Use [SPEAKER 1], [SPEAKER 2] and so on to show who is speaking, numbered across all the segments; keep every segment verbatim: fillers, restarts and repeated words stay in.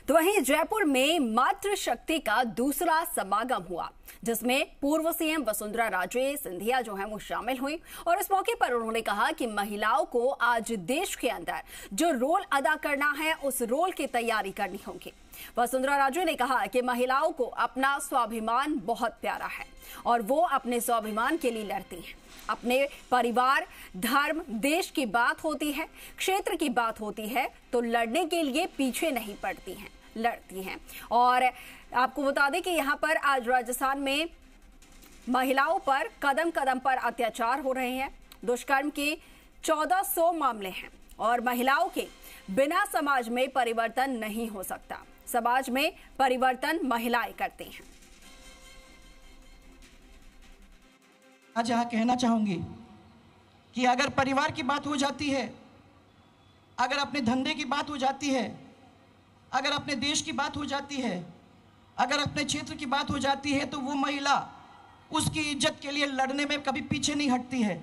[SPEAKER 1] तो वहीं जयपुर में मातृशक्ति का दूसरा समागम हुआ, जिसमें पूर्व सीएम वसुंधरा राजे सिंधिया जो हैं वो शामिल हुई और इस मौके पर उन्होंने कहा कि महिलाओं को आज देश के अंदर जो रोल अदा करना है उस रोल की तैयारी करनी होगी। वसुंधरा राजे ने कहा कि महिलाओं को अपना स्वाभिमान बहुत प्यारा है और वो अपने स्वाभिमान के लिए लड़ती हैं। अपने परिवार, धर्म, देश की बात होती है, क्षेत्र की बात होती है तो लड़ने के लिए पीछे नहीं पड़ती हैं, लड़ती हैं। और आपको बता दें कि यहाँ पर आज राजस्थान में महिलाओं पर कदम कदम पर अत्याचार हो रहे हैं। दुष्कर्म के चौदह सौ मामले हैं और महिलाओं के बिना समाज में परिवर्तन नहीं हो सकता। समाज में परिवर्तन महिलाएं करती हैं।
[SPEAKER 2] आज यहाँ कहना चाहूंगी कि अगर परिवार की बात हो जाती है, अगर अपने धंधे की बात हो जाती है, अगर अपने देश की बात हो जाती है, अगर अपने क्षेत्र की बात हो जाती है तो वो महिला उसकी इज्जत के लिए लड़ने में कभी पीछे नहीं हटती है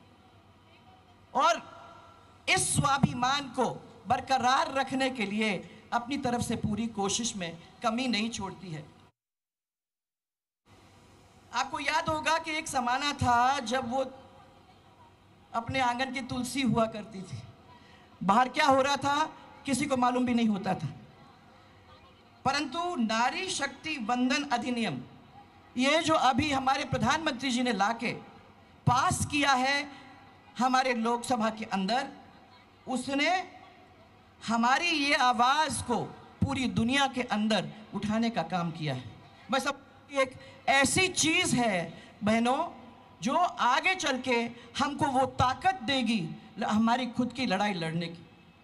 [SPEAKER 2] और इस स्वाभिमान को बरकरार रखने के लिए अपनी तरफ से पूरी कोशिश में कमी नहीं छोड़ती है। आपको याद होगा कि एक ज़माना था जब वो अपने आंगन की तुलसी हुआ करती थी, बाहर क्या हो रहा था किसी को मालूम भी नहीं होता था। परंतु नारी शक्ति वंदन अधिनियम, ये जो अभी हमारे प्रधानमंत्री जी ने लाके पास किया है हमारे लोकसभा के अंदर, उसने हमारी ये आवाज़ को पूरी दुनिया के अंदर उठाने का काम किया है। बस अब एक ऐसी चीज़ है बहनों जो आगे चल के हमको वो ताकत देगी हमारी खुद की लड़ाई लड़ने की।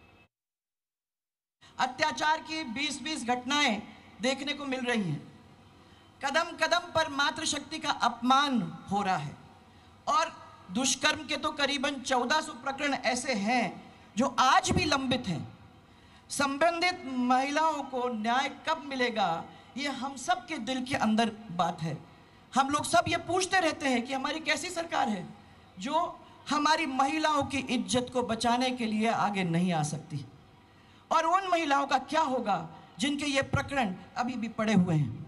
[SPEAKER 2] अत्याचार की बीस बीस घटनाएं देखने को मिल रही हैं। कदम कदम पर मातृशक्ति का अपमान हो रहा है और दुष्कर्म के तो करीबन चौदह सौ प्रकरण ऐसे हैं जो आज भी लंबित हैं। संबंधित महिलाओं को न्याय कब मिलेगा, ये हम सब के दिल के अंदर बात है। हम लोग सब ये पूछते रहते हैं कि हमारी कैसी सरकार है जो हमारी महिलाओं की इज्जत को बचाने के लिए आगे नहीं आ सकती, और उन महिलाओं का क्या होगा जिनके ये प्रकरण अभी भी पड़े हुए हैं।